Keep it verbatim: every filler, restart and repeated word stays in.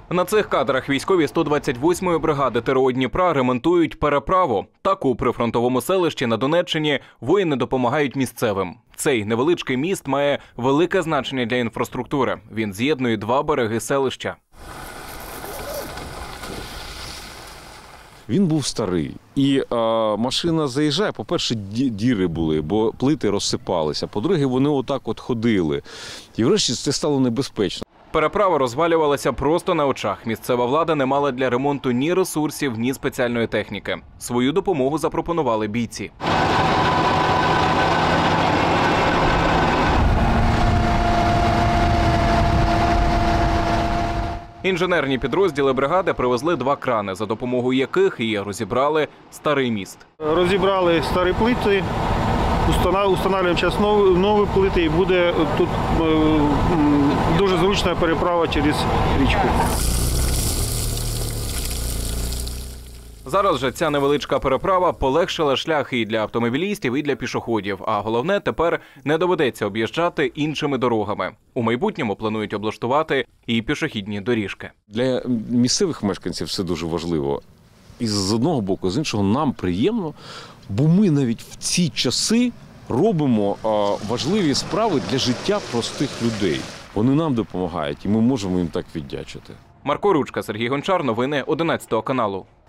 На цих кадрах військові сто двадцять восьмої бригади ТРО Дніпра ремонтують переправу. Так у прифронтовому селищі на Донеччині воїни допомагають місцевим. Цей невеличкий міст має велике значення для інфраструктури. Він з'єднує два береги селища. Він був старий. І а, машина заїжджає, по-перше, діри були, бо плити розсипалися. По-друге, вони отак от ходили. І врешті це стало небезпечно. Переправа розвалювалася просто на очах. Місцева влада не мала для ремонту ні ресурсів, ні спеціальної техніки. Свою допомогу запропонували бійці. Інженерні підрозділи бригади привезли два крани, за допомогою яких і розібрали старий міст. Розібрали старі плити, встановлюємо зараз нові, нові плити і буде тут дуже зручна переправа через річку. Зараз же ця невеличка переправа полегшила шлях і для автомобілістів, і для пішоходів. А головне, тепер не доведеться об'їжджати іншими дорогами. У майбутньому планують облаштувати і пішохідні доріжки. Для місцевих мешканців це дуже важливо. І з одного боку, з іншого нам приємно, бо ми навіть в ці часи робимо важливі справи для життя простих людей. Вони нам допомагають, і ми можемо їм так віддячити. Марко Ручка, Сергій Гончар, новини одинадцятого каналу.